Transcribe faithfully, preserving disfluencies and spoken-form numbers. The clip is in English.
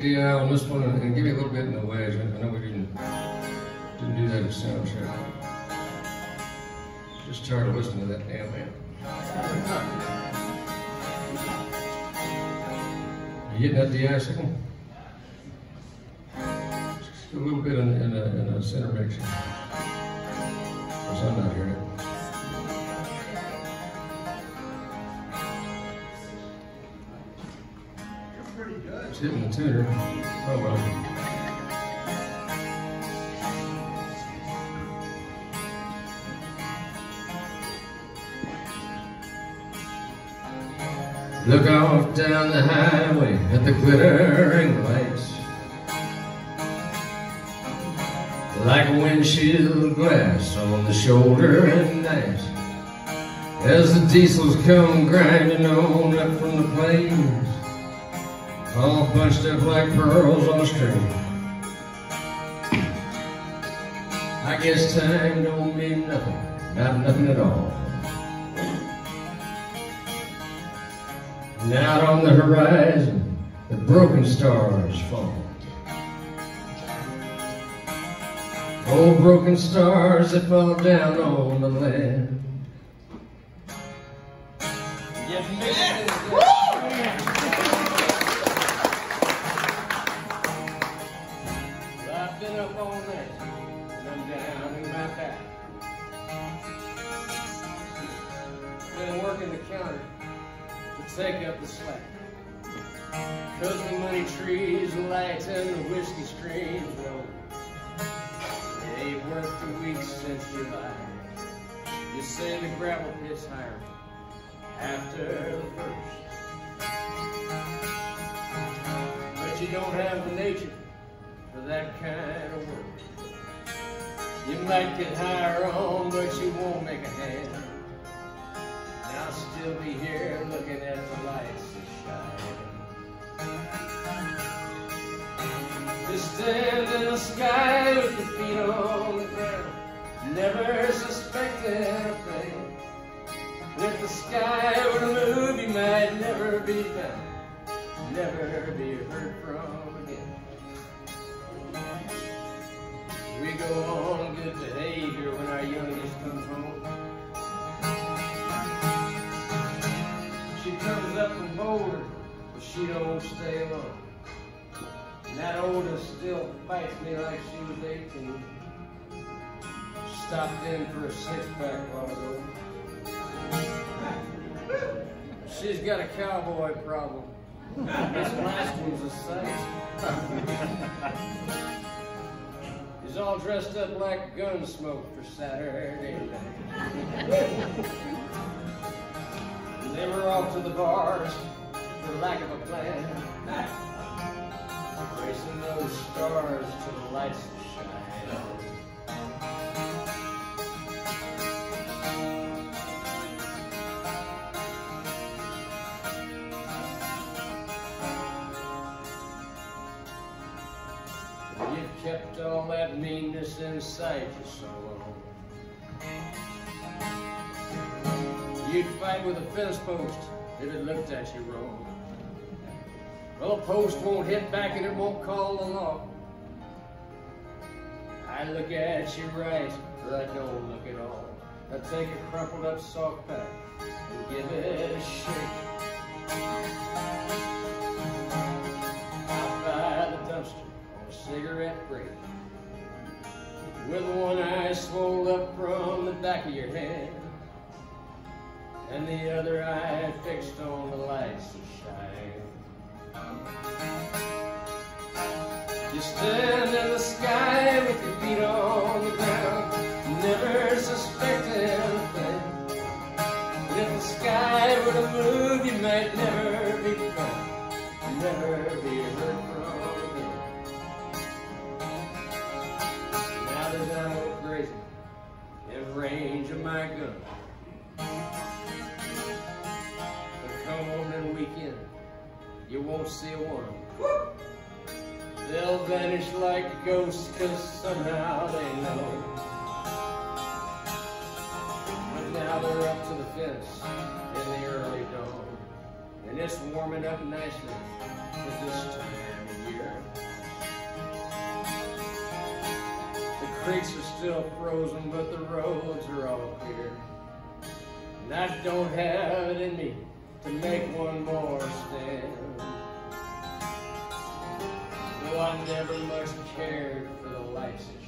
the eye on this one and, and give me a little bit in the wedge. I know we didn't, didn't do that at sound check. Just tired of listening to that damn man. You getting at the icicle? Just a little bit in, in, a, in a center mix. Because I'm not hearing it. You're pretty good. It's hitting the tuner. Oh well. Look off down the highway at the glittering lights, like windshield glass on the shoulder at night, as the diesels come grinding on up from the plains, all bunched up like pearls on a string. I guess time don't mean nothing, not nothing at all. And out on the horizon, the broken stars fall. Old broken stars that fall down on the land. Yeah, man. Well, I've been up all night, and I'm down in my back. Been working the counter to take up the slack. Cause the money trees, the lights, and the whiskey streams, well, they ain't worked a week since July. You say the gravel pit's higher after the first, but you don't have the nature for that kind of work. You might get higher on, but you won't make a hand. And I'll still be here looking at the lights that shine. You stand in the sky with your feet on the ground, never suspecting a thing. If the sky were to move, you might never be found, never be heard from again. We go on good behavior when our youngest comes home. She comes up from Boulder, but she don't stay alone. And that oldest still fights me like she was eighteen. Stopped in for a six-pack while ago. She's got a cowboy problem. This last one's a sight. He's all dressed up like Gunsmoke for Saturday night. They were off to the bars for lack of a plan, racing those stars to the lights that shine. You've kept all that meanness inside you so long. You'd fight with a fence post if it looked at you wrong. Well, a post won't hit back and it won't call the law. I look at you right, but I don't look at all. I take a crumpled up soft pack and give it a shake. Out by the dumpster on a cigarette break, with one eye swole up from the back of your head, and the other eye fixed on the lights that shine. You stand in the sky with your feet on the ground, never suspecting a thing. But if the sky were to move, you might never be found, never be heard from again. Now that I'm grazing in range of my gun, come on and weekend, you won't see a one. They'll vanish like ghosts, cause somehow they know. But now they're up to the fence in the early dawn. and it's warming up nicely for this time of year. The creeks are still frozen, but the roads are all clear. And I don't have it in me to make one more stand. Though I never much cared for the lights that